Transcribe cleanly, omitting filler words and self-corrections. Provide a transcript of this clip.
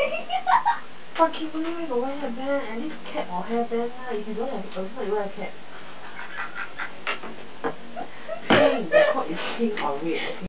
But Kimberly where got wear hairband? At least cap or hairband lah. If you don't have, if not you wear a cap. Pink, the coat is pink or red, okay?